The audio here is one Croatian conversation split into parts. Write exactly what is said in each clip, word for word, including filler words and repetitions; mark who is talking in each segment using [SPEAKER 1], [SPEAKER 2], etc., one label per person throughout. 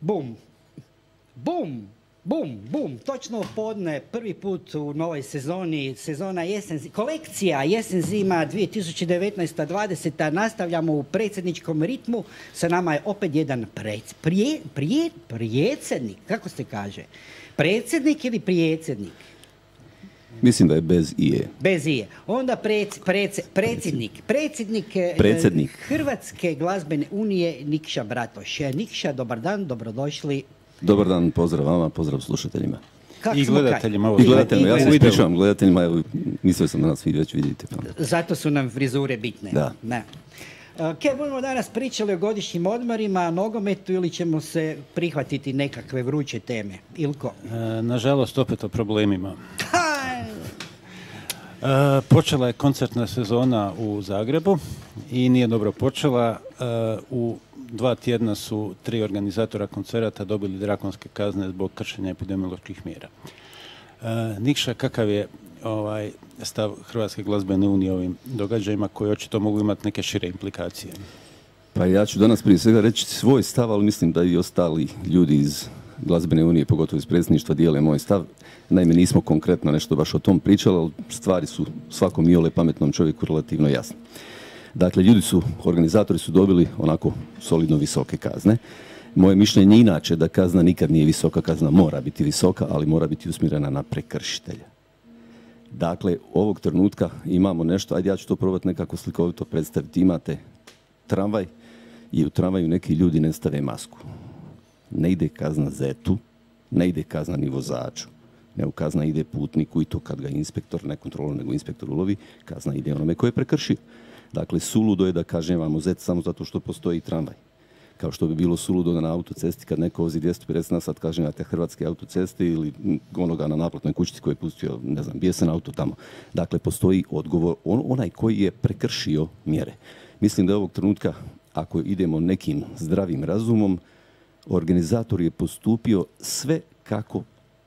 [SPEAKER 1] Bum, bum, bum, bum, točno u podne, prvi put u novoj sezoni, sezona jesen, kolekcija jesen-zima dvije tisuće devetnaesta dvadeseta nastavljamo u predsjedničkom ritmu, sa nama je opet jedan preds, prije, prije, predsjednik, kako se kaže, predsjednik ili predsjednik?
[SPEAKER 2] Mislim da je bez ije.
[SPEAKER 1] Bez ije. Onda prec, prec, predsjednik, predsjednik,
[SPEAKER 2] predsjednik
[SPEAKER 1] Hrvatske glazbene unije Nikša Bratoš. Nikša, dobar dan, dobrodošli.
[SPEAKER 2] Dobar dan, pozdrav vama, pozdrav slušateljima.
[SPEAKER 3] Kak I gledateljima.
[SPEAKER 2] I gledateljima, ja se ispričavam gledateljima, evo, mislio sam da nas vi već vidite.
[SPEAKER 1] Zato su nam frizure bitne.
[SPEAKER 2] Da.
[SPEAKER 1] Ne. Kaj budemo danas pričali o godišnjim odmorima, nogometu ili ćemo se prihvatiti nekakve vruće teme? Ilko?
[SPEAKER 3] E, nažalost, opet o problemima. E, počela je koncertna sezona u Zagrebu i nije dobro počela. E, u dva tjedna su tri organizatora koncerata dobili drakonske kazne zbog kršenja epidemioloških mjera. E, Nikša, kakav je ovaj stav Hrvatske glazbene unije ovim događajima koji očito mogu imati neke šire implikacije?
[SPEAKER 2] Pa ja ću danas prije svega reći svoj stav, ali mislim da i ostali ljudi iz Glazbene unije, pogotovo iz predsjedništva, dijele moj stav. Naime, nismo konkretno nešto baš o tom pričali, ali stvari su svakom iole pametnom čovjeku relativno jasne. Dakle, ljudi su, organizatori su dobili onako solidno visoke kazne. Moje mišljenje inače da kazna nikad nije visoka, kazna mora biti visoka, ali mora biti usmjerena na prekršitelja. Dakle, ovog trenutka imamo nešto, ajde ja ću to probati nekako slikovito predstaviti. Imate tramvaj i u tramvaju neki ljudi ne stave masku. Ne ide kazna zetu, ne ide kazna ni vozaču, nego kazna ide putniku i to kad ga inspektor, ne kontrolu, nego inspektor ulovi, kazna ide onome koje je prekršio. Dakle, suludo je da kažnjavamo zet samo zato što postoji tramvaj. Kao što bi bilo suludo da na autocesti kad neko vozi dvjesto pedeset na sat kažnjavate Hrvatske autoceste ili onoga na naplatnoj kućici koji je pustio, ne znam, bijesan auto tamo. Dakle, postoji odgovor, on, onaj koji je prekršio mjere. Mislim da je ovog trenutka, ako idemo nekim zdravim razumom, organizator je postupio sve kako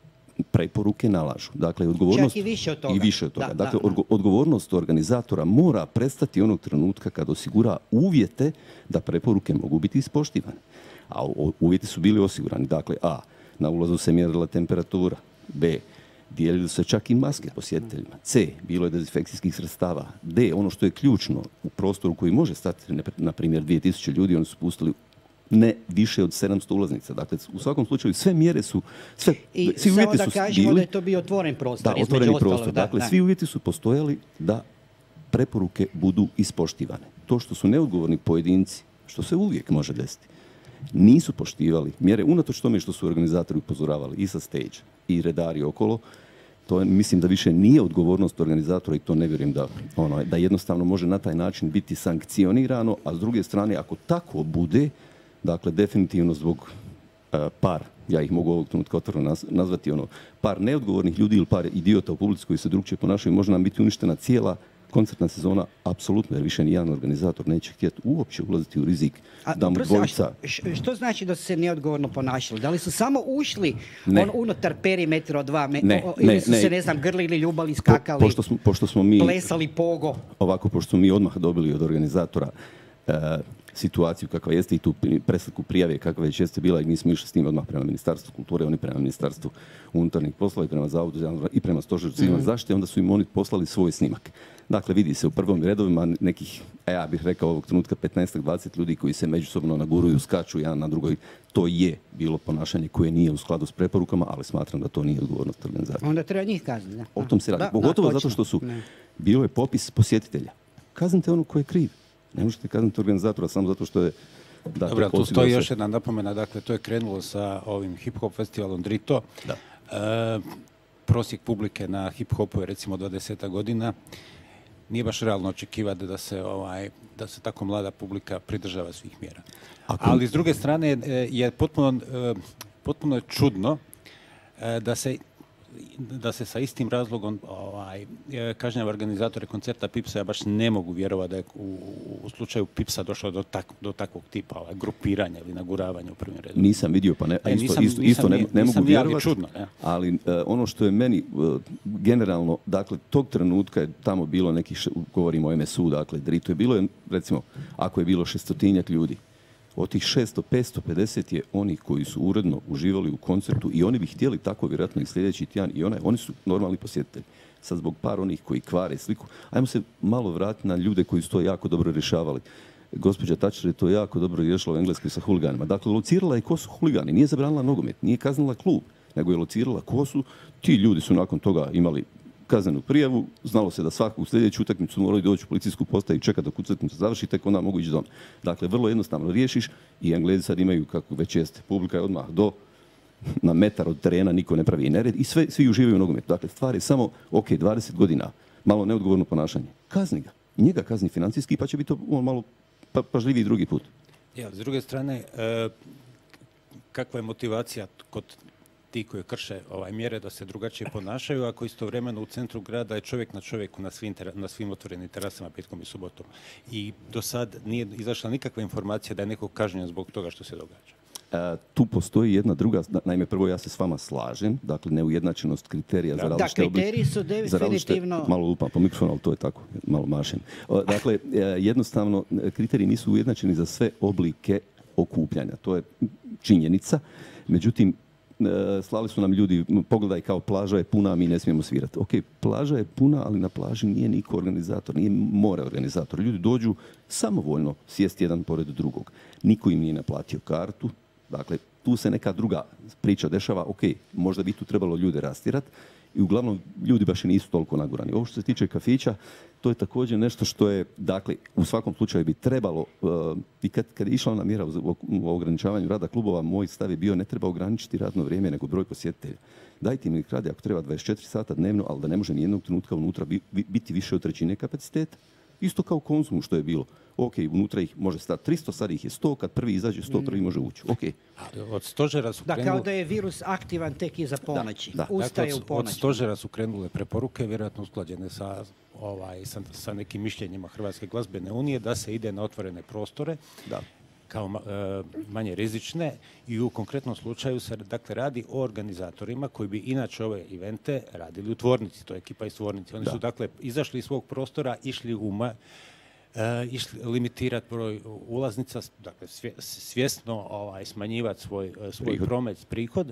[SPEAKER 2] preporuke nalažu. Dakle, odgovornost
[SPEAKER 1] čak i više od toga.
[SPEAKER 2] I više od toga.
[SPEAKER 1] Da,
[SPEAKER 2] dakle,
[SPEAKER 1] da, da.
[SPEAKER 2] odgovornost organizatora mora prestati onog trenutka kad osigura uvjete da preporuke mogu biti ispoštivane. A uvjeti su bili osigurani. Dakle, a, na ulazu se mjerila temperatura, b, dijelili se čak i maske posjetiteljima, c, bilo je dezinfekcijskih sredstava, d, ono što je ključno, u prostoru koji može stati, na primjer, dvije tisuće ljudi, oni su pustili ne više od sedamsto ulaznica. Dakle, u svakom slučaju sve mjere su, sve,
[SPEAKER 1] I
[SPEAKER 2] svi uvjeti
[SPEAKER 1] samo da
[SPEAKER 2] su
[SPEAKER 1] kažemo
[SPEAKER 2] bili,
[SPEAKER 1] da je to bio otvoren prostor.
[SPEAKER 2] Da, otvoreni prostor.
[SPEAKER 1] Ostalog, da,
[SPEAKER 2] dakle,
[SPEAKER 1] da.
[SPEAKER 2] svi uvjeti su postojali da preporuke budu ispoštivane. To što su neodgovorni pojedinci, što se uvijek može desiti, nisu poštivali mjere, unatoč tome što su organizatori upozoravali i sa stage i redari okolo, to je, mislim da više nije odgovornost organizatora i to ne vjerujem da, ono, da jednostavno može na taj način biti sankcionirano, a s druge strane, ako tako bude, dakle, definitivno zbog uh, par, ja ih mogu ovog trenutka otvoreno nazvati, ono, par neodgovornih ljudi ili par idiota u publici koji se drugčije ponašaju, može nam biti uništena cijela koncertna sezona, apsolutno, jer više nijedan organizator neće htjeti uopće ulaziti u rizik
[SPEAKER 1] a,
[SPEAKER 2] da mu
[SPEAKER 1] prosim,
[SPEAKER 2] dvojica...
[SPEAKER 1] Što, što znači da su se neodgovorno ponašali? Da li su samo ušli
[SPEAKER 2] ne.
[SPEAKER 1] on, unutar perimetra od dva me,
[SPEAKER 2] ne,
[SPEAKER 1] o, ili
[SPEAKER 2] ne,
[SPEAKER 1] su
[SPEAKER 2] ne.
[SPEAKER 1] se, ne znam, grlili, ljubali, skakali,
[SPEAKER 2] po, pošto, smo, pošto smo mi...
[SPEAKER 1] plesali pogo?
[SPEAKER 2] Ovako, pošto smo mi odmah dobili od organizatora uh, situaciju kakva jeste i tu presliku prijave kakva već jeste bila i mi smo išli s tim odmah prema Ministarstvu kulture, oni prema Ministarstvu unutarnjih poslova i prema Zavodu i prema Stožeru civilne mm-hmm. zaštite, onda su im oni poslali svoj snimak. Dakle, vidi se u prvom redovima nekih, a ja bih rekao ovog trenutka petnaest do dvadeset ljudi koji se međusobno naguruju, skaču jedan na drugoj. To je bilo ponašanje koje nije u skladu s preporukama, ali smatram da to nije odgovornost organizatora.
[SPEAKER 1] Onda treba njih kazniti.
[SPEAKER 2] O tom se radi.
[SPEAKER 1] Da,
[SPEAKER 2] Pogotovo
[SPEAKER 1] da,
[SPEAKER 2] zato što su,
[SPEAKER 1] ne.
[SPEAKER 2] bilo je popis posjetitelja. Kaznite ono ko je kriv. Ne možete kazniti organizatora samo zato što je... Dakle,
[SPEAKER 3] dobro, tu stoji još jedna napomena, dakle, to je krenulo sa ovim hip-hop festivalom Drito.
[SPEAKER 2] Da.
[SPEAKER 3] E, prosjek publike na hip-hopu je recimo dvadeset godina. Nije baš realno očekivati da se, ovaj, da se tako mlada publika pridržava svih mjera. Ako... Ali s druge strane je potpuno, potpuno je čudno da se da se sa istim razlogom ovaj, kažnjava organizatore koncerta Pipsa. Ja baš ne mogu vjerovati da je u, u slučaju Pipsa došlo do, tak, do takvog tipa ovaj, grupiranja ili naguravanja u prvim redu.
[SPEAKER 2] Nisam vidio, pa ne, a isto,
[SPEAKER 3] nisam,
[SPEAKER 2] isto,
[SPEAKER 3] nisam,
[SPEAKER 2] isto ne, ne
[SPEAKER 3] nisam,
[SPEAKER 2] mogu vjerovati,
[SPEAKER 3] čudno, ne?
[SPEAKER 2] ali uh, ono što je meni uh, generalno, dakle, tog trenutka je tamo bilo nekih, govorimo o em es u, dakle, Drito je bilo, recimo, ako je bilo šestotinjak ljudi, Od tih šesto, petsto pedeset je oni koji su uredno uživali u koncertu i oni bi htjeli tako vjerojatno i sljedeći tjedan i onaj, oni su normalni posjetitelji. Sad zbog par onih koji kvare sliku, ajmo se malo vratiti na ljude koji su to jako dobro rješavali. Gospođa Thatcher je to jako dobro riješila u Engleskoj sa huliganima. Dakle, locirala je ko su huligani, nije zabranila nogomet, nije kaznila klub, nego je locirala ko su. Ti ljudi su nakon toga imali kaznenu prijavu, znalo se da svaku sljedeću utakmicu moraju doći u policijsku postaju i čekati dok utakmica završi, tek onda mogu ići doma. Dakle, vrlo jednostavno riješiš i Englezi sad imaju, kako već jeste, publika je odmah do, na metar od terena, niko ne pravi nered i sve, svi uživaju u nogometu. Dakle, stvar je samo, ok, dvadeset godina, malo neodgovorno ponašanje. Kazni ga. Njega kazni financijski, pa će biti on malo pa, pažljiviji drugi put.
[SPEAKER 3] Ja, s druge strane, e, kakva je motivacija kod ti koji krše ovaj, mjere da se drugačije ponašaju, ako istovremeno u centru grada je čovjek na čovjeku na svim, tera, na svim otvorenim terasama petkom i subotom. I do sad nije izašla nikakva informacija da je neko kažnjen zbog toga što se događa.
[SPEAKER 2] E, tu postoji jedna druga, naime prvo ja se s vama slažem, dakle neujednačenost kriterija
[SPEAKER 1] da.
[SPEAKER 2] za različite
[SPEAKER 1] oblike. Da, kriteriji su definitivno...
[SPEAKER 2] Malo lupam po mikrofonu, ali to je tako, malo mašem. Dakle, jednostavno kriteriji nisu ujednačeni za sve oblike okupljanja, to je činjenica, međutim slali su nam ljudi, pogledaj kao plaža je puna, a mi ne smijemo svirati. Ok, plaža je puna, ali na plaži nije niko organizator, nije more organizator. Ljudi dođu samovoljno sjesti jedan pored drugog. Niko im nije naplatio kartu, dakle, tu se neka druga priča dešava, ok, možda bi tu trebalo ljude rastirati i uglavnom ljudi baš i nisu toliko nagurani. Ovo što se tiče kafića, to je također nešto što je, dakle, u svakom slučaju bi trebalo, uh, i kad, kad je išla ona mjera u, u ograničavanju rada klubova, moj stav je bio ne treba ograničiti radno vrijeme, nego broj posjetitelja. Dajte mi radi ako treba dvadeset četiri sata dnevno, ali da ne može nijednog trenutka unutra bi, biti više od trećine kapaciteta. Isto kao Konzumu što je bilo. Ok, unutra ih može stati tristo, sad ih je sto, kad prvi izađe sto, prvi može ući. Okay.
[SPEAKER 3] Od stožera su krenule...
[SPEAKER 1] Da, kao da je virus aktivan tek iza ponoći. Da, da. Ustaje
[SPEAKER 3] dakle,
[SPEAKER 1] u ponoći.
[SPEAKER 3] Od stožera su krenule preporuke, vjerojatno usklađene sa, ovaj, sa, sa nekim mišljenjima Hrvatske glazbene unije, da se ide na otvorene prostore, da. kao e, manje rizične i u konkretnom slučaju se dakle, radi o organizatorima koji bi inače ove evente radili u tvornici, to je ekipa iz tvornice. Oni da. su dakle izašli iz svog prostora, išli u ma, e, išli limitirati broj ulaznica, dakle svje, svjesno ovaj, smanjivati svoj, svoj prihod. promet, prihod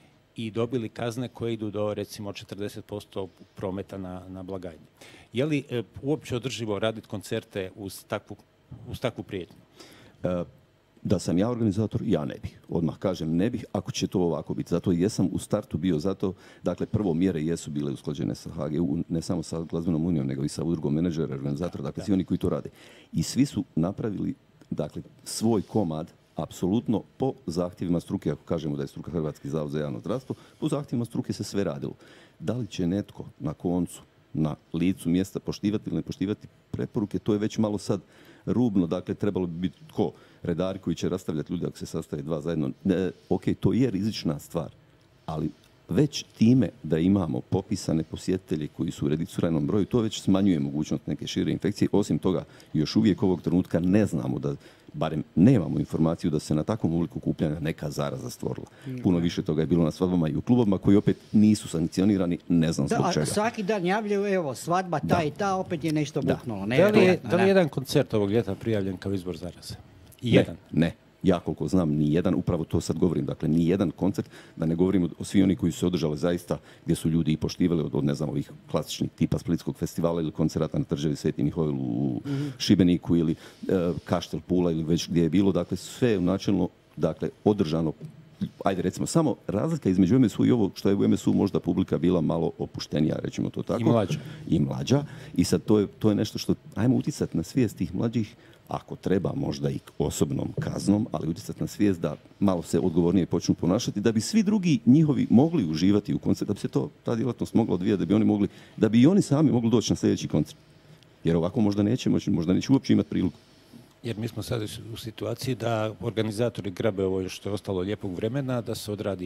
[SPEAKER 3] i dobili kazne koje idu do recimo četrdeset posto prometa na, na blagajni. Je li e, uopće održivo raditi koncerte uz takvu, uz takvu prijetnju?
[SPEAKER 2] E, Da sam ja organizator, ja ne bih. Odmah kažem ne bih ako će to ovako biti. Zato jesam u startu bio zato, dakle prvo mjere jesu bile usklađene sa H G U, ne samo sa glazbenom unijom, nego i sa udrugom menadžera, organizatora, dakle svi oni koji to rade. I svi su napravili, dakle, svoj komad apsolutno po zahtjevima struke, ako kažemo da je struka Hrvatski zavod za javno zdravstvo, po zahtjevima struke se sve radilo. Da li će netko na koncu, na licu mjesta poštivati ili ne poštivati preporuke, to je već malo sad rubno, dakle trebalo bi biti tko? Redari koji će rastavljati ljudi ako se sastave dva zajedno. E, ok, to je rizična stvar, ali već time da imamo popisane posjetitelje koji su u registriranom broju, to već smanjuje mogućnost neke šire infekcije. Osim toga, još uvijek ovog trenutka ne znamo da, barem nemamo informaciju da se na takvom obliku okupljanja neka zaraza stvorila. Puno više toga je bilo na svadbama i u klubovima koji opet nisu sankcionirani, ne znam zbog čega.
[SPEAKER 1] Da, svaki dan javljaju, evo, svadba ta da. i ta, opet je nešto buknulo.
[SPEAKER 3] Da. Da li je, da li je jedan koncert ovog ljeta prijavljen kao izbor zaraze? I jedan?
[SPEAKER 2] Ne, ne. Ja koliko znam, ni jedan, upravo to sad govorim, dakle, ni jedan koncert, da ne govorimo o svi oni koji su se održali zaista, gdje su ljudi i poštivali od, od ne znam, ovih klasičnih tipa Splitskog festivala ili koncerata na Tržavi Sveti Mihovil u mm-hmm. Šibeniku ili e, Kaštel Pula ili već gdje je bilo, dakle, sve je načelno, dakle, održano, ajde recimo, samo razlika između em es u i ovo što je u em es u možda publika bila malo opuštenija, rećemo to tako.
[SPEAKER 3] I mlađa.
[SPEAKER 2] I mlađa. I sad to je, to je nešto što, ajmo utjecati na svijest tih mlađih, ako treba možda i osobnom kaznom, ali utjecati na svijest da malo se odgovornije počnu ponašati, da bi svi drugi njihovi mogli uživati u koncertu, da bi se to, ta djelatnost mogla odvijati, da bi oni mogli, da bi i oni sami mogli doći na sljedeći koncert. Jer ovako možda neće moći, možda neće uopće imati priliku.
[SPEAKER 3] Jer mi smo sad u situaciji da organizatori grabe ovo što je ostalo lijepog vremena, da se odradi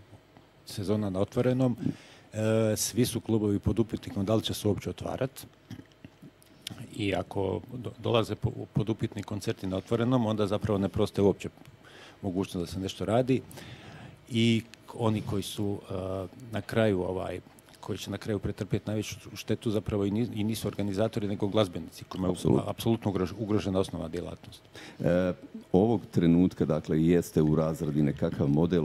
[SPEAKER 3] sezona na otvorenom. E, svi su klubovi pod upitnikom da li će se uopće otvarati. I ako do, dolaze po, pod upitni koncerti na otvorenom, onda zapravo ne prostaje uopće mogućnost da se nešto radi. I oni koji su uh, na kraju ovaj, koji će na kraju pretrpjeti najveću štetu zapravo i, i nisu organizatori nego glazbenici kojima je apsolutno ugrožena osnovna djelatnost.
[SPEAKER 2] E, ovog trenutka, dakle, jeste u razradi nekakav model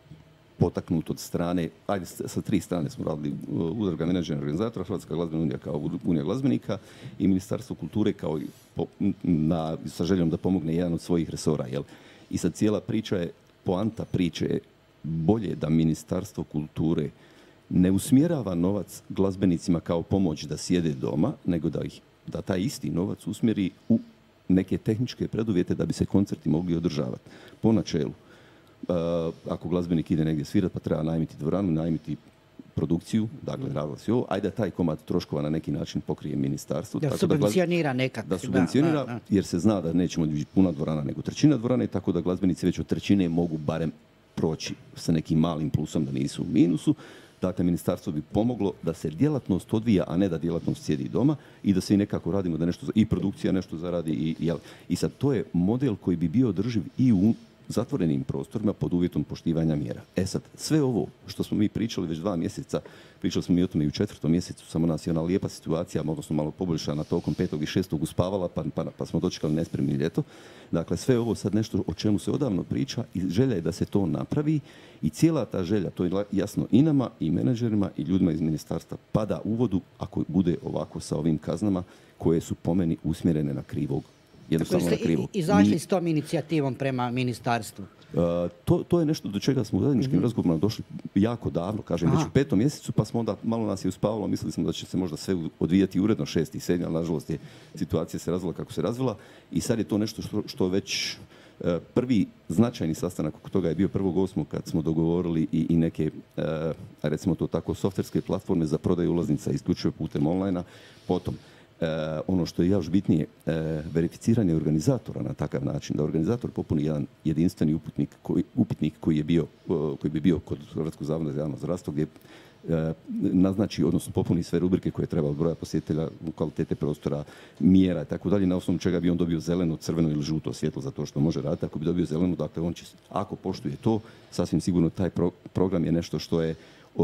[SPEAKER 2] potaknut od strane, ajde sa tri strane smo radili, Udruga menadžera organizatora, Hrvatska glazbena unija kao unija glazbenika i Ministarstvo kulture kao i po, na, sa željom da pomogne jedan od svojih resora. Jel? I sad cijela priča je, poanta priče je bolje da Ministarstvo kulture ne usmjerava novac glazbenicima kao pomoć da sjede doma, nego da, ih, da taj isti novac usmjeri u neke tehničke preduvjete da bi se koncerti mogli održavati. Po načelu, uh, ako glazbenik ide negdje svirati, pa treba najmiti dvoranu, najmiti produkciju, dakle, radila si ovo, ajde da taj komad troškova na neki način pokrije ministarstvo.
[SPEAKER 1] Da subvencionira nekako.
[SPEAKER 2] Da subvencionira, da, da. Jer se zna da nećemo biti puna dvorana, nego trećina dvorane, tako da glazbenici već od trećine mogu barem proći sa nekim malim plusom, da nisu u minusu. Dakle, ministarstvo bi pomoglo da se djelatnost odvija, a ne da djelatnost sjedi doma i da se i nekako radimo da nešto, i produkcija nešto zaradi. I, jel, i sad to je model koji bi bio održiv i u zatvorenim prostorima pod uvjetom poštivanja mjera. E sad, sve ovo što smo mi pričali već dva mjeseca, pričali smo mi o tome i u četvrtom mjesecu, samo nas je ona lijepa situacija, odnosno malo poboljšana tokom petog i šestog uspavala, pa, pa, pa smo dočekali nespremni ljeto. Dakle, sve ovo sad nešto o čemu se odavno priča i želja je da se to napravi i cijela ta želja, to je jasno i nama, i menadžerima, i ljudima iz ministarstva, pada u vodu ako bude ovako sa ovim kaznama koje su po meni usmjerene na krivog. Jednostavno na krivog.
[SPEAKER 1] Izašli s tom inicijativom prema ministarstvu?
[SPEAKER 2] Uh, to, to je nešto do čega smo u zajedničkim mm-hmm. razgovorima došli jako davno, kažem, Aha. već u petom mjesecu, pa smo onda, malo nas je uspavalo, mislili smo da će se možda sve odvijati uredno šesti i sedmi, ali nažalost je situacija se razvila kako se razvila i sad je to nešto što, što već uh, prvi značajni sastanak oko toga je bio prvog osmog kad smo dogovorili i, i neke, uh, recimo to tako, softverske platforme za prodaju ulaznica isključivo putem online-a, potom E, ono što je još bitnije, e, verificiranje organizatora na takav način, da organizator popuni jedan jedinstveni uputnik koji, upitnik koji, je bio, koji bi bio kod Hrvatskog zavoda za javno zdravstvo gdje e, naznači, odnosno popuni sve rubrike koje treba od broja posjetitelja, kvalitete prostora, mjera i tako dalje, na osnovu čega bi on dobio zeleno, crveno ili žuto svjetlo za to što može raditi. Ako bi dobio zeleno, dakle on će, ako poštuje to, sasvim sigurno taj pro, program je nešto što je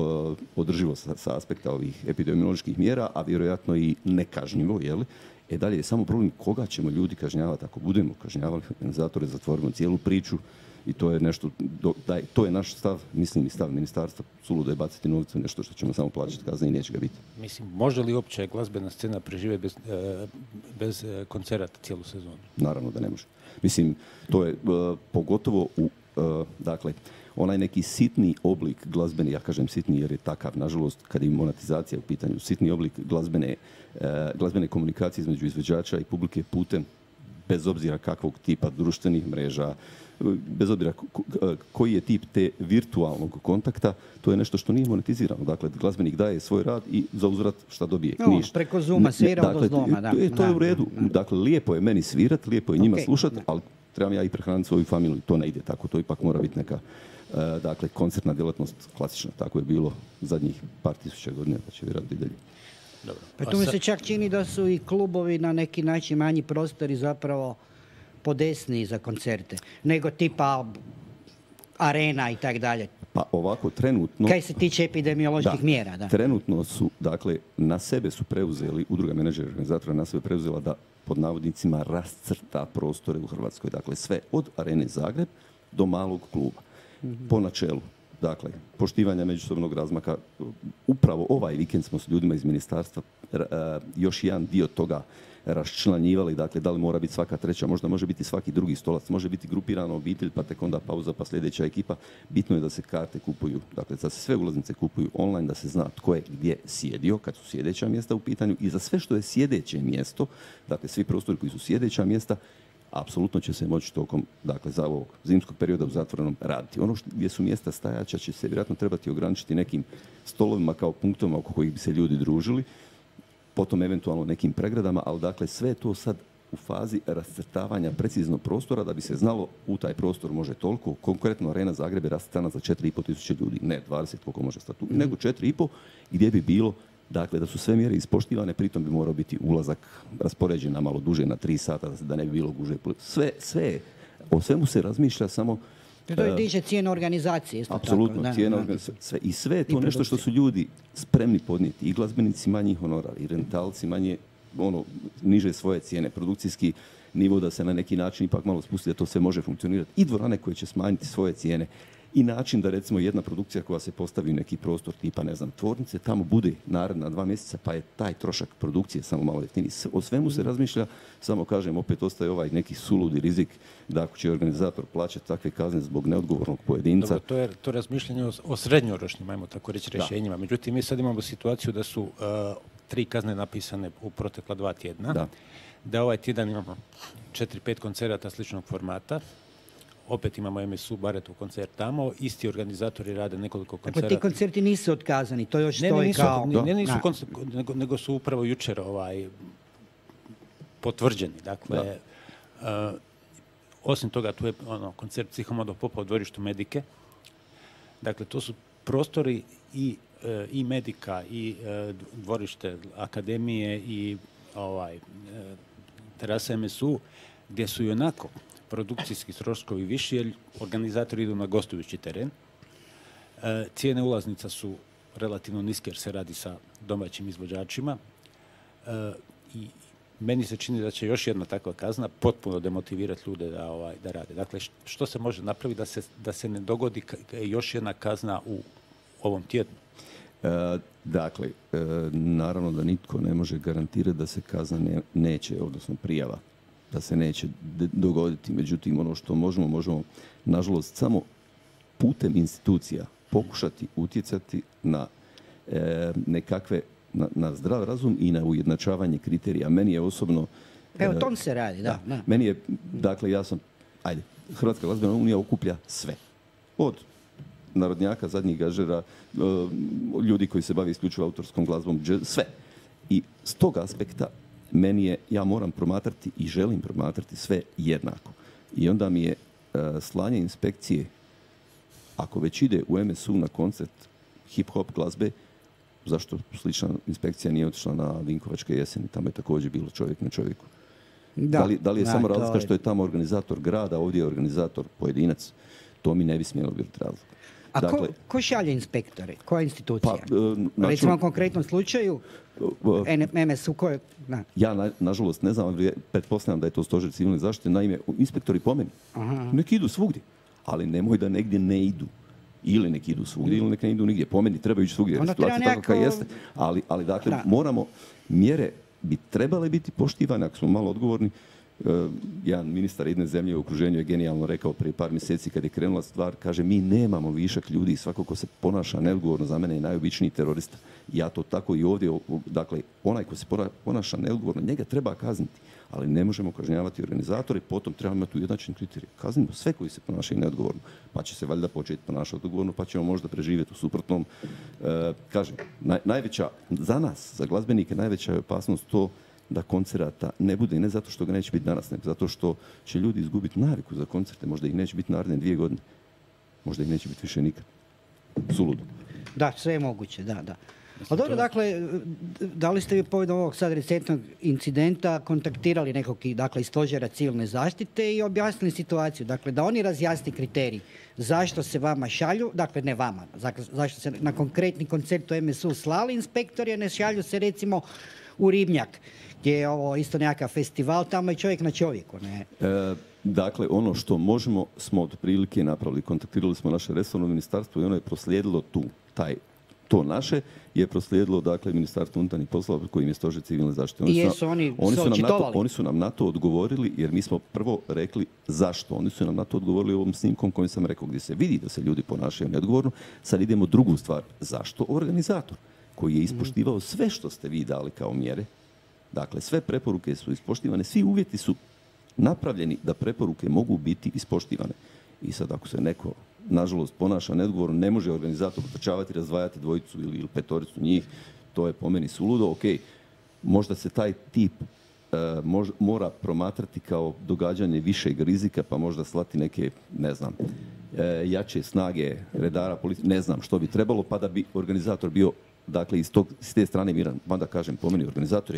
[SPEAKER 2] održivo sa, sa aspekta ovih epidemioloških mjera, a vjerojatno i nekažnjivo, jel? E dalje je samo problem koga ćemo ljudi kažnjavati. Ako budemo kažnjavali organizatore, zatvorimo cijelu priču i to je nešto, do, daj, to je naš stav, mislim i stav ministarstva, suludo je baciti novce u nešto što ćemo samo plaćati kazne i neće ga biti.
[SPEAKER 3] Mislim, može li uopće glazbena scena preživjeti bez, bez koncerata cijelu sezonu?
[SPEAKER 2] Naravno da ne može. Mislim, to je uh, pogotovo u, uh, dakle, onaj neki sitni oblik glazbeni, ja kažem sitni jer je takav, nažalost, kad je monetizacija u pitanju, sitni oblik glazbene, e, glazbene komunikacije između izvođača i publike putem, bez obzira kakvog tipa društvenih mreža, bez obzira koji je tip te virtualnog kontakta, to je nešto što nije monetizirano. Dakle, glazbenik daje svoj rad i za uzvrat šta dobije?
[SPEAKER 1] No, ništa. Preko Zooma svira dakle, od doma. Da.
[SPEAKER 2] To, je, to je u redu. Dakle, lijepo je meni svirat, lijepo je njima okay. slušati, ali trebam ja i prehraniti svoju familiju. To ne ide tako, to ipak mora biti neka dakle, koncertna djelatnost klasična. Tako je bilo zadnjih par tisuća godina, pa će vjerojatno i dalje.
[SPEAKER 1] Dobro. Pa tu mi se čak čini da su i klubovi na neki način manji prostori zapravo podesniji za koncerte, nego tipa arena i tak dalje.
[SPEAKER 2] Pa ovako, trenutno...
[SPEAKER 1] Kaj se tiče epidemioloških
[SPEAKER 2] da,
[SPEAKER 1] mjera, da.
[SPEAKER 2] Trenutno su, dakle, na sebe su preuzeli, udruga menadžera organizatora na sebe preuzela da, pod navodnicima, rascrta prostore u Hrvatskoj. Dakle, sve od Arene Zagreb do malog kluba. Mm-hmm. Po načelu, dakle, poštivanja međusobnog razmaka. Upravo ovaj vikend smo s ljudima iz ministarstva uh, još jedan dio toga raščlanjivali, dakle, da li mora biti svaka treća, možda može biti svaki drugi stolac, može biti grupirana obitelj, pa tek onda pauza, pa sljedeća ekipa. Bitno je da se karte kupuju, dakle, da se sve ulaznice kupuju online, da se zna tko je gdje sjedio, kad su sjedeća mjesta u pitanju i za sve što je sjedeće mjesto, dakle, svi prostori koji su sjedeća mjesta, apsolutno će se moći tokom, dakle, za ovog zimskog perioda u zatvorenom raditi. Ono što, gdje su mjesta stajača će se vjerojatno trebati ograničiti nekim stolovima kao punktovima oko kojih bi se ljudi družili, potom eventualno nekim pregradama, ali dakle sve to sad u fazi rascrtavanja precizno prostora da bi se znalo u taj prostor može toliko. Konkretno Arena Zagreb je rascrtana za četiri i pol tisuće ljudi, ne dvadeset koliko može stati, mm. nego četiri i pol gdje bi bilo, dakle, da su sve mjere ispoštivane, pritom bi morao biti ulazak raspoređen na malo duže, na tri sata, da ne bi bilo guže. Sve, sve, o svemu se razmišlja, samo
[SPEAKER 1] To je diže cijena organizacije, isto
[SPEAKER 2] apsolutno,
[SPEAKER 1] tako.
[SPEAKER 2] cijena organizacije, sve. I sve je to nešto što su ljudi spremni podnijeti. I glazbenici manji honorar, i rentalci manje, ono, niže svoje cijene, produkcijski nivo da se na neki način ipak malo spusti da to sve može funkcionirati. I dvorane koje će smanjiti svoje cijene. I način da recimo jedna produkcija koja se postavi u neki prostor tipa, ne znam, tvornice, tamo bude naredna dva mjeseca, pa je taj trošak produkcije samo malo jeftiniji. O svemu se razmišlja, samo kažem, opet ostaje ovaj neki suludi rizik da ako će organizator plaćati takve kazne zbog neodgovornog pojedinca.
[SPEAKER 3] Dobro, to je to razmišljanje o, o srednjoročnim, ajmo tako reći, rješenjima. Da. Međutim, mi sad imamo situaciju da su uh, tri kazne napisane u protekla dva tjedna. Da. Da ovaj tjedan imamo četiri, pet koncerata sličnog formata. Opet imamo em es u Baretov koncert tamo, isti organizatori rade nekoliko koncerata.
[SPEAKER 1] Dakle, ti koncerti nisu otkazani, to još
[SPEAKER 3] ne,
[SPEAKER 1] stoji
[SPEAKER 3] ne, nisu,
[SPEAKER 1] kao...
[SPEAKER 3] Ne, ne nisu koncert, nego, nego su upravo jučer ovaj, potvrđeni. Dakle, uh, osim toga, tu je ono, koncert Psihomodov Popa u dvorištu Medike. Dakle, to su prostori i, uh, i Medika, i uh, dvorište Akademije, i ovaj, uh, terasa em es u, gdje su i onako produkcijski troškovi viši, jer organizatori idu na gostujući teren. E, cijene ulaznica su relativno niske jer se radi sa domaćim izvođačima. E, I meni se čini da će još jedna takva kazna potpuno demotivirati ljude da, ovaj, da rade. Dakle, što se može napraviti da se, da se ne dogodi još jedna kazna u ovom tjednu?
[SPEAKER 2] E, dakle, e, naravno da nitko ne može garantirati da se kazna ne, neće, odnosno prijava, da se neće dogoditi. Međutim, ono što možemo, možemo, nažalost, samo putem institucija pokušati utjecati na e, nekakve, na, na zdrav razum i na ujednačavanje kriterija. Meni je osobno...
[SPEAKER 1] E, o tom se radi, da.
[SPEAKER 2] da.
[SPEAKER 1] da.
[SPEAKER 2] Meni je, dakle, ja sam, ajde, Hrvatska glazbena unija okuplja sve. Od narodnjaka, zadnjih gažera, e, ljudi koji se bavi isključivo autorskom glazbom, sve. I s tog aspekta meni je, ja moram promatrati i želim promatrati sve jednako. I onda mi je uh, slanje inspekcije, ako već ide u em es u na koncert hip-hop glazbe, zašto slična inspekcija nije otišla na Vinkovačke jeseni, tamo je također bilo čovjek na čovjeku. Da, da, li, da li je da, samo razlika je... što je tamo organizator grada, ovdje je organizator pojedinac, to mi ne bi smjelo biti razlog.
[SPEAKER 1] A dakle, ko, ko šalje inspektore? Koja institucija?
[SPEAKER 2] Pa, uh, znači,
[SPEAKER 1] recimo u konkretnom slučaju uh, em es u koje... Na.
[SPEAKER 2] Ja, na, nažalost, ne znam, ali pretpostavljam da je to stožer civilne zaštite. Naime, inspektori po meni, nek idu svugdje, ali nemoj da negdje ne idu. Ili nek idu svugdje, ili nek ne idu nigdje. Po meni treba ići svugdje, jer situacija nekako... tako jeste. Ali, ali dakle, da. moramo, mjere bi trebale biti poštivane, ako smo malo odgovorni. Uh, jedan ministar jedne zemlje u okruženju je genijalno rekao prije par mjeseci kad je krenula stvar, kaže, mi nemamo višak ljudi, svako ko se ponaša neodgovorno za mene je najobičniji terorista. Ja to tako i ovdje, dakle, onaj ko se ponaša neodgovorno, njega treba kazniti, ali ne možemo kažnjavati organizatore, potom trebamo imati ujednačen kriterij. Kaznimo sve koji se ponašaju neodgovorno, pa će se valjda početi ponašati odgovorno, pa ćemo možda preživjeti u suprotnom. Uh, kažem, naj, najveća, za nas, za glazbenike, najveća je opasnost to da koncerata ne bude, ne zato što ga neće biti danas, nego zato što će ljudi izgubiti naviku za koncerte, možda ih neće biti naredne dvije godine, možda ih neće biti više nikad. Suludo.
[SPEAKER 1] Da, sve je moguće, da, da. Ali dobro, dakle, da li ste vi povodom ovog sad recentnog incidenta kontaktirali nekog, dakle, iz stožera civilne zaštite i objasnili situaciju, dakle, da oni razjasni kriterij zašto se vama šalju, dakle, ne vama, zašto se na konkretni koncert u em es u slali inspektori, a ne šalju se, recimo, u Ribnjak, gdje je ovo isto nekakav festival, tamo je čovjek na čovjeku, ne?
[SPEAKER 2] E, dakle, ono što možemo smo od prilike napravili. Kontaktirali smo naše resorno ministarstvo i ono je proslijedilo tu, taj, to naše je proslijedilo, dakle, Ministarstvo unutarnjih poslova kojim je stožer civilne zaštite.
[SPEAKER 1] Oni I jesu oni,
[SPEAKER 2] oni su,
[SPEAKER 1] su
[SPEAKER 2] nam na to, oni su nam na to odgovorili, jer mi smo prvo rekli zašto. Oni su nam na to odgovorili ovom snimkom kojim sam rekao, gdje se vidi da se ljudi ponašaju neodgovorno. Sad idemo drugu stvar. Zašto organizator koji je ispoštivao sve što ste vi dali kao mjere, dakle, sve preporuke su ispoštivane, svi uvjeti su napravljeni da preporuke mogu biti ispoštivane. I sad ako se neko, nažalost, ponaša neodgovorno, ne može organizator utrčavati, razdvajati dvojicu ili, ili petoricu njih, to je po meni suludo. Ok, možda se taj tip uh, mož, mora promatrati kao događanje višeg rizika, pa možda slati neke, ne znam, uh, jače snage redara, policije, ne znam što bi trebalo, pa da bi organizator bio, dakle, iz, tog, iz te strane miran. Pa da kažem, po meni organizator je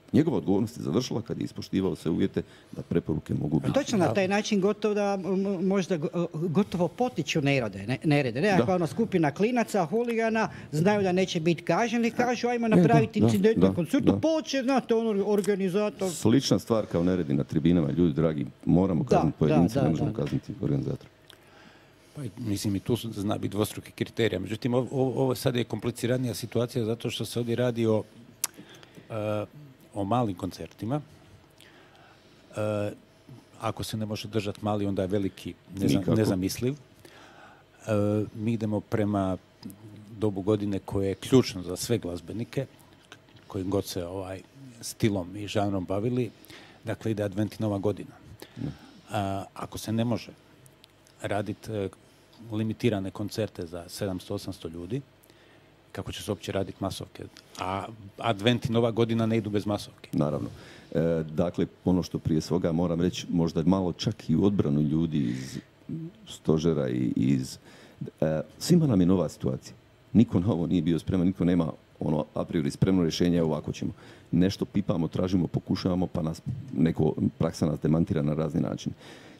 [SPEAKER 2] njegova odgovornost je završila kad je ispoštivao sve uvjete da preporuke mogu biti.
[SPEAKER 1] Točno, na taj način gotovo da m- možda go- gotovo potiču nerede. Ne, nerede. Nekakva ona skupina klinaca, huligana, znaju da neće biti kažnjeni, kažu ajmo napraviti
[SPEAKER 2] da,
[SPEAKER 1] incident
[SPEAKER 2] da,
[SPEAKER 1] na koncertu,
[SPEAKER 2] da.
[SPEAKER 1] poče, znate, ono, organizator.
[SPEAKER 2] Slična stvar kao neredi na tribinama, ljudi dragi, moramo
[SPEAKER 1] Da,
[SPEAKER 2] kazniti pojedince,
[SPEAKER 1] da,
[SPEAKER 2] ne
[SPEAKER 1] da,
[SPEAKER 2] možemo
[SPEAKER 1] da.
[SPEAKER 2] kazniti organizatora.
[SPEAKER 3] Pa, mislim, i tu su, zna biti dvostruki kriterija. Međutim, ovo, ovo sad je kompliciranija situacija zato što se ovdje radi o, uh, o malim koncertima. Uh, ako se ne može držati mali, onda je veliki nezam, nezamisliv. Uh, mi idemo prema dobu godine koje je ključno za sve glazbenike, kojim god se ovaj stilom i žanrom bavili. Dakle, ide Advent i Nova godina. Uh, ako se ne može raditi uh, limitirane koncerte za sedamsto osamsto ljudi, kako će se uopće raditi masovke? A Advent i Nova godina ne idu bez masovke.
[SPEAKER 2] Naravno. E, dakle, ono što prije svoga moram reći, možda malo čak i u odbranu ljudi iz stožera i iz... E, svima nam je nova situacija. Niko na ovo nije bio spreman, niko nema ono a priori spremno rješenje, ovako ćemo. Nešto pipamo, tražimo, pokušavamo, pa nas neko praksa nas demantira na razni način.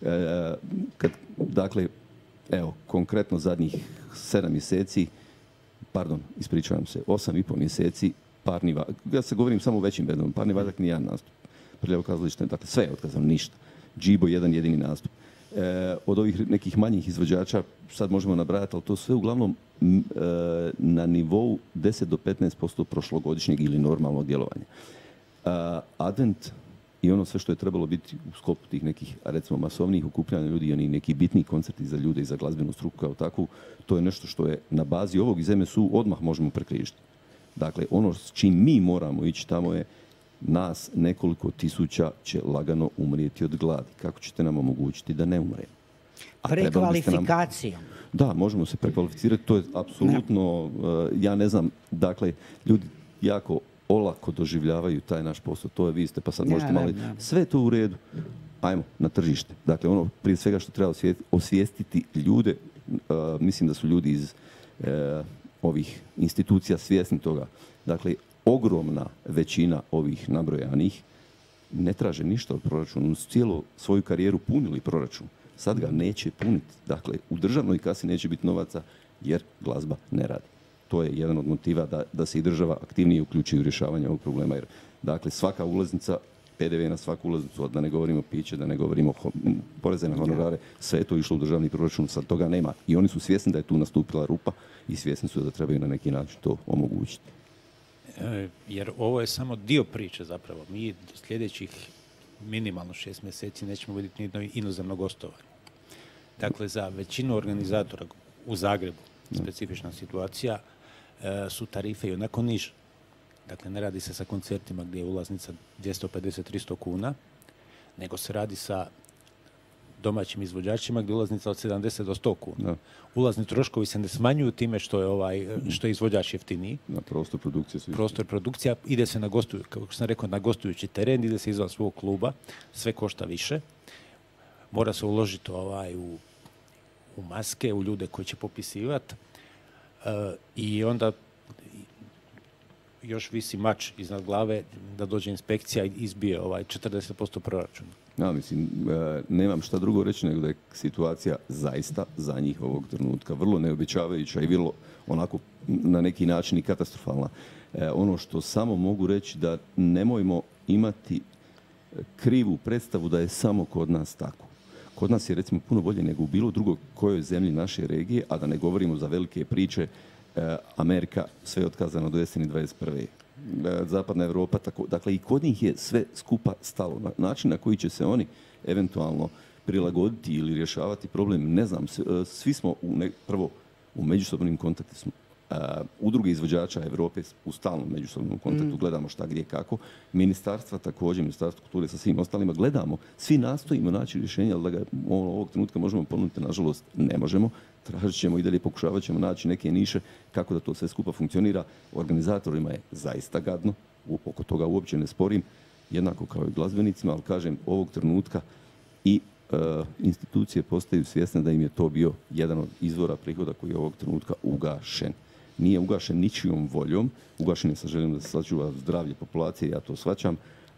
[SPEAKER 2] E, kad, dakle, evo, konkretno zadnjih sedam mjeseci, pardon, ispričavam se, osam i pol mjeseci, parni vadak, ja se govorim samo o većim bendovima, parni vadak nijedan nastup. Prljavo kazalište, dakle sve je otkazano, ništa. Džibo jedan jedini nastup. E, od ovih nekih manjih izvođača, sad možemo nabrajati, ali to sve uglavnom m, e, na nivou deset do petnaest posto prošlogodišnjeg ili normalnog djelovanja. E, Advent i ono sve što je trebalo biti u sklopu tih nekih, recimo, masovnijih okupljanja ljudi i oni neki bitni koncerti za ljude i za glazbenu struku kao takvu, to je nešto što je na bazi ovog iz em es u odmah možemo prekrižiti. Dakle, ono s čim mi moramo ići tamo je nas nekoliko tisuća će lagano umrijeti od gladi. Kako ćete nam omogućiti da ne umremo?
[SPEAKER 1] Prekvalifikacijom.
[SPEAKER 2] Nam... Da, možemo se prekvalificirati, to je apsolutno, uh, ja ne znam, dakle, ljudi jako olako doživljavaju taj naš posao, to je vi ste, pa sad možete malo... Sve je to u redu, ajmo na tržište. Dakle, ono prije svega što treba osvijestiti ljude, uh, mislim da su ljudi iz uh, ovih institucija svjesni toga. Dakle, ogromna većina ovih nabrojanih ne traže ništa od proračuna. Su cijelu svoju karijeru punili proračun. Sad ga neće puniti. Dakle, u državnoj kasi neće biti novaca jer glazba ne radi. To je jedan od motiva da, da se i država aktivnije uključi u rješavanje ovog problema. Jer, dakle, svaka ulaznica, pe de ve na svaku ulaznicu, da ne govorimo piće, da ne govorimo ho, poreze na honorare, sve je to išlo u državni proračun, sad toga nema. I oni su svjesni da je tu nastupila rupa i svjesni su da trebaju na neki način to omogućiti.
[SPEAKER 3] Jer ovo je samo dio priče zapravo. Mi sljedećih minimalno šest mjeseci nećemo vidjeti nijedno inozemno gostovanje. Dakle, za većinu organizatora u Zagrebu, specifična situacija, su tarife i onako niže. Dakle, ne radi se sa koncertima gdje je ulaznica dvjesto pedeset do tristo kuna, nego se radi sa domaćim izvođačima gdje je ulaznica od sedamdeset do sto kuna. Da. Ulazni troškovi se ne smanjuju time što je ovaj što je izvođač jeftiniji.
[SPEAKER 2] Na prostor produkcije. Svi.
[SPEAKER 3] Prostor produkcija ide se na gostuju, kako sam rekao, na gostujući teren, ide se izvan svog kluba, sve košta više. Mora se uložiti ovaj u, u maske, u ljude koji će popisivati. Uh, I onda još visi mač iznad glave da dođe inspekcija i izbije ovaj četrdeset posto proračuna.
[SPEAKER 2] Ja, mislim, nemam šta drugo reći nego da je situacija zaista za njih ovog trenutka vrlo neobičavajuća i vrlo onako na neki način i katastrofalna. E, ono što samo mogu reći da nemojmo imati krivu predstavu da je samo kod nas tako. Kod nas je recimo puno bolje nego u bilo drugoj kojoj zemlji naše regije, a da ne govorimo za velike priče, e, Amerika sve je otkazano do jeseni dvadeset prve. Zapadna Europa, tako, dakle i kod njih je sve skupa stalo. Na način na koji će se oni eventualno prilagoditi ili rješavati problem, ne znam, svi smo u ne, prvo u međusobnim kontaktu smo. Uh, udruge izvođača Europe u stalnom međusobnom kontaktu, mm. gledamo šta, gdje, kako. Ministarstva također, Ministarstvo kulture sa svim ostalima, gledamo. Svi nastojimo naći rješenje, ali da ga ovog trenutka možemo ponuditi, nažalost ne možemo. Tražit ćemo i dalje, pokušavat ćemo naći neke niše kako da to sve skupa funkcionira. Organizatorima je zaista gadno, oko toga uopće ne sporim, jednako kao i glazbenicima, ali kažem, ovog trenutka i uh, institucije postaju svjesne da im je to bio jedan od izvora prihoda koji je ovog trenutka ugašen. Nije ugašen ničijom voljom, ugašen je sa željom da se sačuva zdravlje populacije, ja to shvaćam,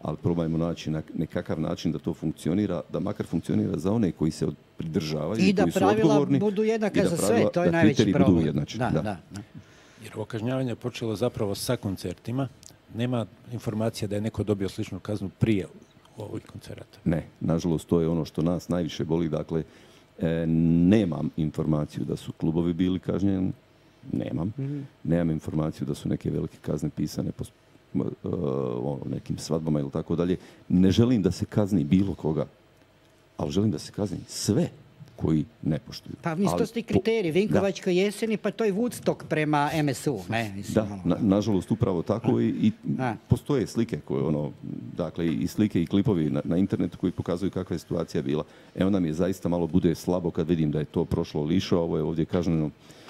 [SPEAKER 2] ali probajmo naći na nekakav način da to funkcionira, da makar funkcionira za one koji se pridržavaju
[SPEAKER 1] i
[SPEAKER 2] i
[SPEAKER 1] da
[SPEAKER 2] koji su
[SPEAKER 1] pravila
[SPEAKER 2] odgovorni.
[SPEAKER 1] budu jednaka
[SPEAKER 2] i da
[SPEAKER 1] za
[SPEAKER 2] pravila,
[SPEAKER 1] sve, to je
[SPEAKER 2] da
[SPEAKER 1] najveći
[SPEAKER 2] kriteriji
[SPEAKER 1] problem.
[SPEAKER 2] budu ujednačeni,
[SPEAKER 1] Da,
[SPEAKER 2] da.
[SPEAKER 1] da, da.
[SPEAKER 3] Jer ovo kažnjavanje je počelo zapravo sa koncertima. Nema informacija da je neko dobio sličnu kaznu prije ovih koncerata.
[SPEAKER 2] Ne, nažalost to je ono što nas najviše boli. Dakle, e, nemam informaciju da su klubovi bili kažnjeni, nemam. Mm-hmm. Nemam informaciju da su neke velike kazne pisane po uh, ono, nekim svadbama ili tako dalje. Ne želim da se kazni bilo koga, ali želim da se kazni sve koji ne poštuju.
[SPEAKER 1] Pa mislim, to su ti kriteriji, Vinkovačka jeseni, pa to je Woodstock prema em es u. Ne? Mislim,
[SPEAKER 2] da,
[SPEAKER 1] ono,
[SPEAKER 2] na, nažalost upravo tako i, i
[SPEAKER 1] A.
[SPEAKER 2] postoje slike koje ono, dakle i slike i klipovi na, na internetu koji pokazuju kakva je situacija bila. E onda mi je zaista malo bude slabo kad vidim da je to prošlo lišo, a ovo je ovdje kažnjeno.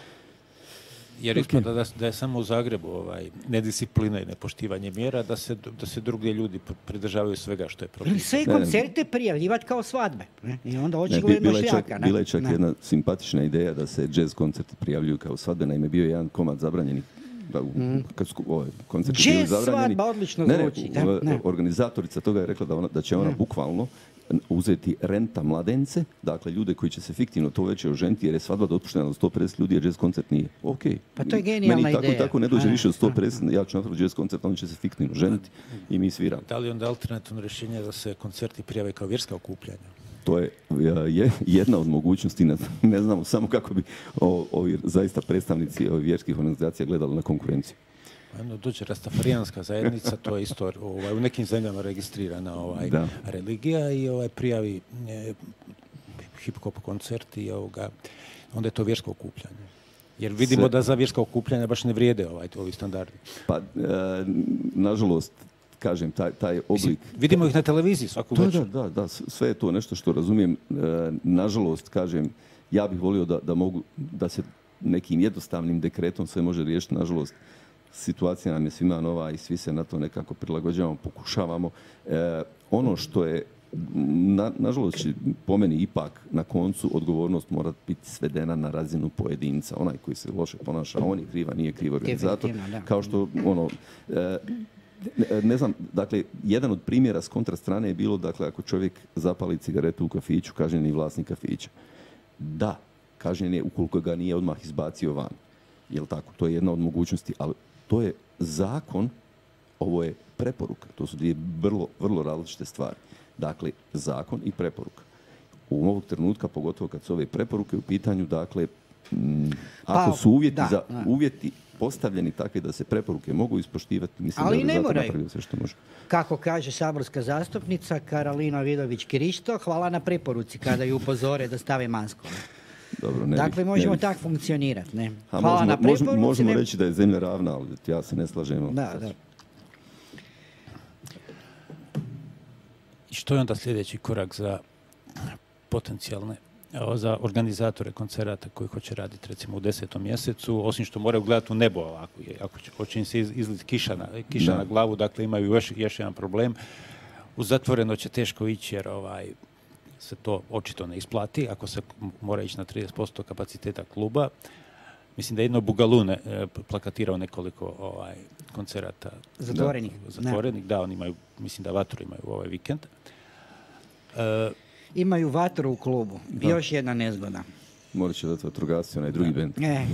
[SPEAKER 3] Jer ispada da, da je samo u Zagrebu ovaj, nedisciplina i nepoštivanje mjera, da se, da se drugdje ljudi pridržavaju svega što je propisano.
[SPEAKER 1] Sve koncerte prijavljivati kao svadbe. Ne? I onda
[SPEAKER 2] Ne,
[SPEAKER 1] očigledno
[SPEAKER 2] bila je čak,
[SPEAKER 1] šljaka. Ne?
[SPEAKER 2] bila je čak
[SPEAKER 1] Ne.
[SPEAKER 2] jedna simpatična ideja da se jazz koncerti prijavljuju kao svadbe. Naime, bio je jedan komad zabranjenih mm. kad su ovaj, koncerti bili
[SPEAKER 1] Jazz
[SPEAKER 2] zabranjeni.
[SPEAKER 1] svadba odlično
[SPEAKER 2] ne, ne,
[SPEAKER 1] zvuči. Da,
[SPEAKER 2] u-
[SPEAKER 1] ne.
[SPEAKER 2] Organizatorica toga je rekla da, ona, da će ona
[SPEAKER 1] Ne.
[SPEAKER 2] bukvalno uzeti renta mladence, dakle ljude koji će se fiktivno to veće oženiti jer je svadba dopuštena do sto pedeset ljudi, a jazz koncert nije. Ok.
[SPEAKER 1] Pa to je genijalna
[SPEAKER 2] Meni tako
[SPEAKER 1] ideja.
[SPEAKER 2] i tako ne dođe
[SPEAKER 1] A,
[SPEAKER 2] više od sto
[SPEAKER 1] a.
[SPEAKER 2] pedeset, ja ću napraviti jazz koncert, oni će se fiktivno ženiti i mi sviramo.
[SPEAKER 3] Da li onda alternativno rješenje da se koncerti prijave kao vjerska okupljanja?
[SPEAKER 2] To je, je jedna od mogućnosti, ne, ne znamo samo kako bi o, ovi zaista predstavnici ovih vjerskih organizacija gledali na konkurenciju.
[SPEAKER 3] Ano, dođe rastafarijanska zajednica, to je isto ovaj, u nekim zemljama registrirana ovaj,
[SPEAKER 2] Da.
[SPEAKER 3] religija i ovaj, prijavi e, hip-hop koncert i ovoga, onda je to vjersko okupljanje. Jer vidimo
[SPEAKER 2] Sve-
[SPEAKER 3] da za vjersko okupljanje baš ne vrijede ovaj, ovi standardi.
[SPEAKER 2] Pa, e, nažalost, kažem, taj, taj oblik...
[SPEAKER 3] Vidimo ih na televiziji svaku
[SPEAKER 2] Da,
[SPEAKER 3] večer.
[SPEAKER 2] da, da, da, s- sve je to nešto što razumijem. E, nažalost, kažem, ja bih volio da, da mogu, da se nekim jednostavnim dekretom sve može riješiti. Nažalost, situacija nam je svima nova i svi se na to nekako prilagođavamo, pokušavamo. E, ono što je, na, nažalost, će po meni ipak na koncu odgovornost mora biti svedena na razinu pojedinca. Onaj koji se loše ponaša, on je kriva, nije kriv organizator.
[SPEAKER 1] Definitivno, da.
[SPEAKER 2] Kao što, ono, e, ne, ne znam, dakle, jedan od primjera s kontra strane je bilo, dakle, ako čovjek zapali cigaretu u kafiću, kažnjen je vlasnik kafića. Da, kažnjen je ukoliko ga nije odmah izbacio van. Jel tako? To je jedna od mogućnosti, ali to je zakon, ovo je preporuka. To su dvije vrlo, vrlo različite stvari. Dakle, zakon i preporuka. U ovog trenutka, pogotovo kad su ove preporuke u pitanju, dakle, m, ako
[SPEAKER 1] Pa,
[SPEAKER 2] su uvjeti,
[SPEAKER 1] da,
[SPEAKER 2] za,
[SPEAKER 1] da.
[SPEAKER 2] uvjeti postavljeni takvi da se preporuke mogu ispoštivati, mislim
[SPEAKER 1] Ali
[SPEAKER 2] da je
[SPEAKER 1] ne
[SPEAKER 2] organizator
[SPEAKER 1] moraju.
[SPEAKER 2] napravio sve što može.
[SPEAKER 1] Kako kaže saborska zastupnica Karolina Vidović-Krišto, hvala na preporuci kada ju upozore da stave masku.
[SPEAKER 2] Dobro, ne
[SPEAKER 1] Dakle,
[SPEAKER 2] bih-
[SPEAKER 1] možemo
[SPEAKER 2] ne bih-
[SPEAKER 1] tako funkcionirati. Ne?
[SPEAKER 2] A
[SPEAKER 1] Hvala
[SPEAKER 2] možemo,
[SPEAKER 1] na preporuci.
[SPEAKER 2] možemo, možemo
[SPEAKER 1] ne-
[SPEAKER 2] reći da je zemlja ravna, ali ja se ne slažem.
[SPEAKER 1] Da, da.
[SPEAKER 3] I što je onda sljedeći korak za potencijalne, evo, za organizatore koncerata koji hoće raditi recimo u desetom mjesecu, osim što moraju gledati u nebo ovako, je- ako će, hoće im se iz, izliti kiša, na, kiša
[SPEAKER 2] Da.
[SPEAKER 3] na glavu, dakle imaju još, još jedan problem. U zatvoreno će teško ići jer ovaj, se to očito ne isplati, ako se m- mora ići na trideset posto kapaciteta kluba. Mislim da je jedno Bugalune e, plakatirao nekoliko ovaj, koncerata
[SPEAKER 1] Zatvorenih.
[SPEAKER 3] zatvorenih, da, oni imaju, mislim da Vatru imaju ovaj vikend. E,
[SPEAKER 1] Imaju vatru u klubu. Još jedna nezgoda.
[SPEAKER 2] Morat će dati vatrogasci, onaj drugi bend.
[SPEAKER 1] E,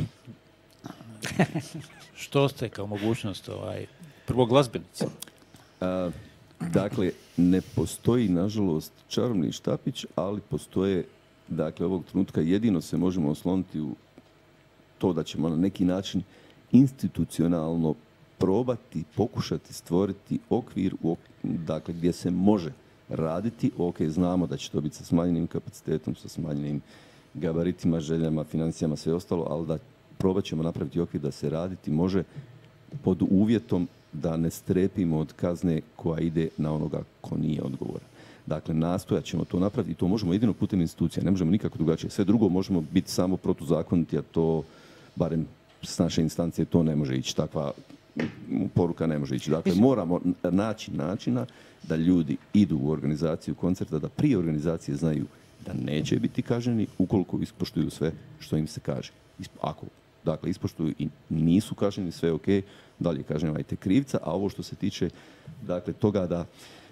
[SPEAKER 3] što ostaje kao mogućnost ovaj, prvo glazbenici?
[SPEAKER 2] A, dakle, ne postoji, nažalost, čarobni štapić, ali postoje, dakle, ovog trenutka jedino se možemo osloniti u to da ćemo na neki način institucionalno probati, pokušati stvoriti okvir, u ok- dakle, gdje se može raditi. Ok, znamo da će to biti sa smanjenim kapacitetom, sa smanjenim gabaritima, željama, financijama, sve ostalo, ali da probat ćemo napraviti okvir da se raditi može pod uvjetom da ne strepimo od kazne koja ide na onoga ko nije odgovoran. Dakle, nastojat ćemo to napraviti i to možemo jedino putem institucija, ne možemo nikako drugačije. Sve drugo možemo biti samo protuzakoniti, a to, barem s naše instancije, to ne može ići. Takva mm, poruka ne može ići. Dakle, moramo n- naći načina da ljudi idu u organizaciju koncerta, da prije organizacije znaju da neće biti kažnjeni ukoliko ispoštuju sve što im se kaže. Isp- Ako dakle, ispoštuju i nisu kažnjeni, sve ok, dalje kažnjavajte krivca, a ovo što se tiče dakle, toga da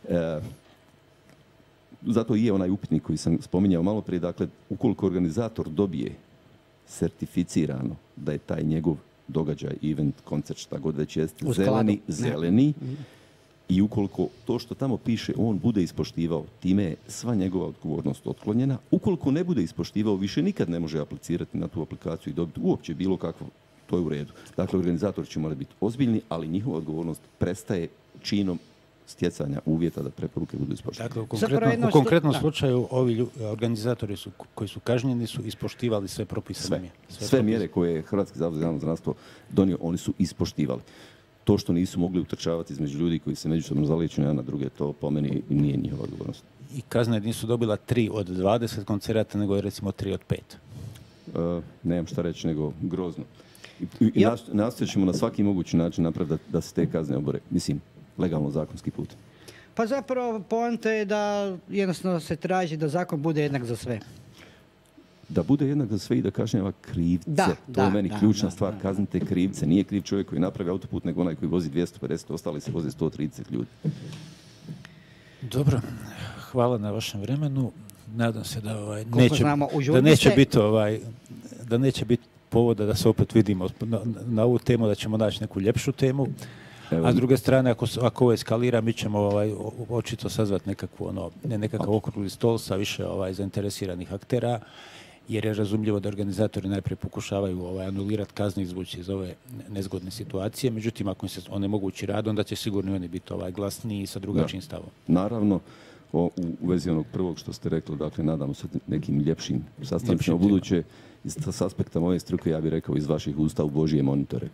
[SPEAKER 2] E, zato i je onaj upitnik koji sam spominjao malo prije, dakle, ukoliko organizator dobije certificirano da je taj njegov događaj, event, koncert, šta god već jeste, zeleni, zeleni, ne. I ukoliko to što tamo piše on bude ispoštivao, time je sva njegova odgovornost otklonjena. Ukoliko ne bude ispoštivao, više nikad ne može aplicirati na tu aplikaciju i dobiti uopće bilo kakvo, to je u redu. Dakle, organizatori će morati biti ozbiljni, ali njihova odgovornost prestaje činom stjecanja uvjeta da preporuke budu ispoštivane.
[SPEAKER 3] Dakle, u konkretnom, u konkretnom slučaju ovi lju, organizatori su, koji su kažnjeni su ispoštivali sve propisane
[SPEAKER 2] sve,
[SPEAKER 3] mjere. Sve,
[SPEAKER 2] sve mjere koje je Hrvatski zavod za javno zdravstvo donio, oni su ispoštivali. To što nisu mogli utrčavati između ljudi koji se međusobno zalijeću na druge, to po meni nije njihova odgovornost.
[SPEAKER 3] I kazne nisu dobila tri od dvadeset koncerata, nego je recimo tri od pet.
[SPEAKER 2] Uh, nemam šta reći, nego grozno. I, i nastojat ćemo na svaki mogući način napraviti da, da se te kazne obore. Mislim, legalno zakonski put.
[SPEAKER 1] Pa zapravo poanta je da jednostavno se traži da zakon bude jednak za sve.
[SPEAKER 2] Da bude jednak za sve i da kažnjava krivce.
[SPEAKER 1] Da,
[SPEAKER 2] to
[SPEAKER 1] da,
[SPEAKER 2] je meni
[SPEAKER 1] da,
[SPEAKER 2] ključna
[SPEAKER 1] da,
[SPEAKER 2] stvar,
[SPEAKER 1] da.
[SPEAKER 2] kaznite krivce. Nije kriv čovjek koji napravi autoput, nego onaj koji vozi dvjesto pedeset, ostali se voze sto trideset ljudi.
[SPEAKER 3] Dobro, hvala na vašem vremenu. Nadam se da ovaj neće,
[SPEAKER 1] znamo,
[SPEAKER 3] da neće biti ovaj da neće biti povoda da se opet vidimo na, na ovu temu, da ćemo naći neku ljepšu temu. Evo. A s druge strane, ako, ako ovo eskalira, mi ćemo ovaj, očito sazvati nekakvu, ono, ne nekakav okrugli stol sa više ovaj, zainteresiranih aktera, jer je razumljivo da organizatori najprije pokušavaju ovaj, anulirati kazne i izvući iz ove nezgodne situacije. Međutim, ako im se onemogući rad, onda će sigurno oni biti ovaj, glasniji sa drugačijim stavom.
[SPEAKER 2] Naravno, o, u vezi onog prvog što ste rekli, dakle, nadamo se nekim ljepšim sastancima u buduće. S aspekta moje struke, ja bih rekao iz vaših usta u Božije monitore.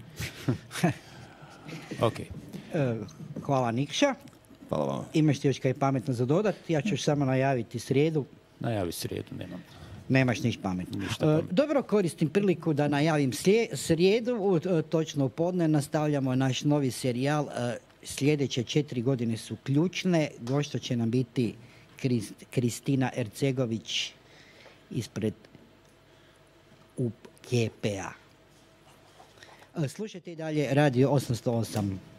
[SPEAKER 3] Okay.
[SPEAKER 1] Hvala Nikša.
[SPEAKER 2] Hvala vama.
[SPEAKER 1] Imaš ti još kaj pametno za dodat? Ja ću još samo najaviti srijedu.
[SPEAKER 3] Najavi srijedu, nemam.
[SPEAKER 1] Nemaš niš pametno.
[SPEAKER 3] Ništa pametno.
[SPEAKER 1] Dobro, koristim priliku da najavim srijedu. Točno u podne nastavljamo naš novi serijal. Sljedeće četiri godine su ključne. Gošća će nam biti Kristina Ercegović ispred U G P-a. Slušajte i dalje Radio osamsto osam.